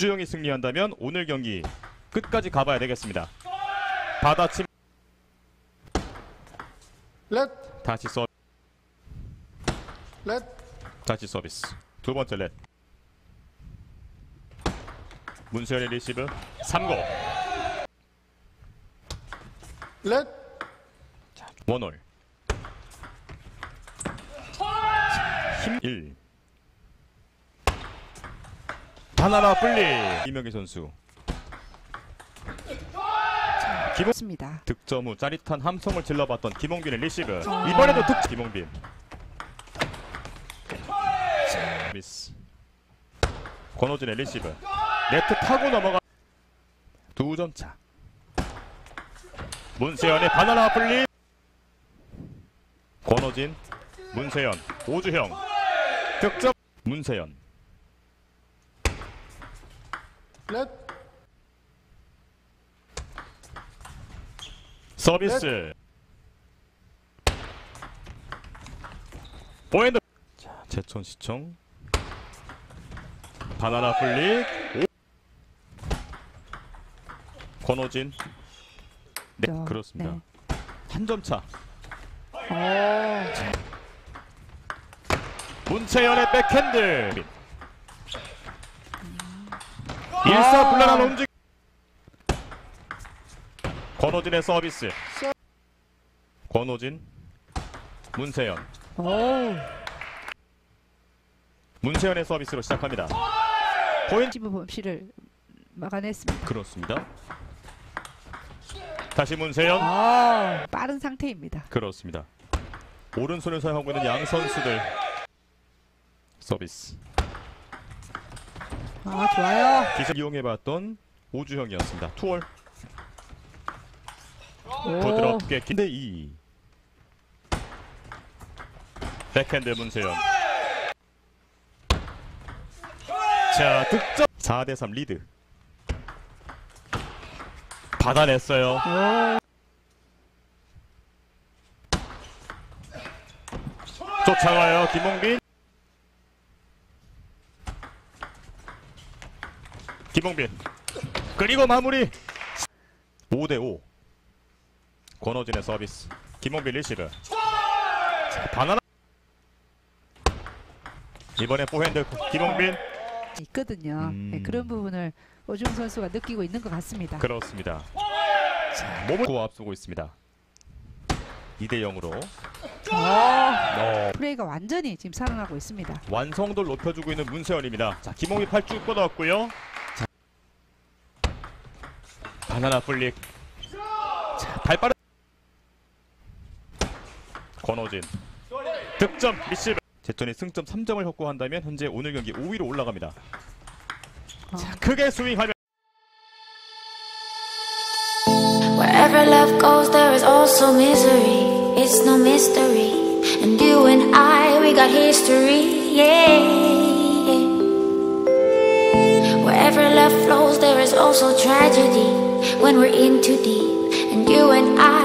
우주형이 승리한다면 오늘 경기 끝까지 가봐야 되겠습니다. 받아침. 다시 다시 서비스. 두 번째 렛. 문세현의 리시브 3고. 자, 원홀. 힘 1. 바나나 플리. 이명기 선수. 기복습니다. 득점 후 짜릿한 함성을 질러봤던 김홍빈의 리시브. 이번에도 득점. 김홍빈. 미스. 권호진의 리시브. 네트 타고 넘어가. 2점 차. 문세현의 바나나 플리. 권호진, 문세현, 오주형. 득점. 문세현. 서비스. 포핸드. 자, 제천시청. 바나나 플릭. 권호진. 네, 그렇습니다. 네. 한 점 차. 문채연의 백핸드. 일사불란한 움직임. 권호진의 서비스. 권호진, 문세현. 문세현의 서비스로 시작합니다. 포인트 범실을 막아냈습니다. 그렇습니다. 다시 문세현. 빠른 상태입니다. 그렇습니다. 오른손을 사용하고 있는 양 선수들. 서비스. 좋아요. 기술 이용해봤던 오주형이었습니다. 투월. 부드럽게 긴데 2. 백핸드 문세현. 자, 득점. 4대3 리드. 받아냈어요. 쫓아와요 김홍빈. 김홍빈. 그리고 마무리. 5대5. 권호진의 서비스. 김홍빈 리시브. 자, 바나나. 이번에 포핸드 김홍빈. 있거든요. 네, 그런 부분을 오주영 선수가 느끼고 있는 것 같습니다. 그렇습니다. 자, 몸을 고 앞서고 있습니다. 2대0으로. 플레이가 완전히 지금 살아나고 있습니다. 완성도를 높여주고 있는 문세현입니다. 자, 김홍희 팔쭉 뻗었고요. 자, 바나나 플릭. 자, 발빠른. 권호진. 득점 리시브. 제천이 승점 3점을 확보한다면 현재 오늘 경기 5위로 올라갑니다. 자, 크게 스윙하면. Wherever love goes, there is also misery. It's no mystery. And you and I, we got history. Yeah. Wherever love flows, there is also tragedy. When we're in too deep. And you and I.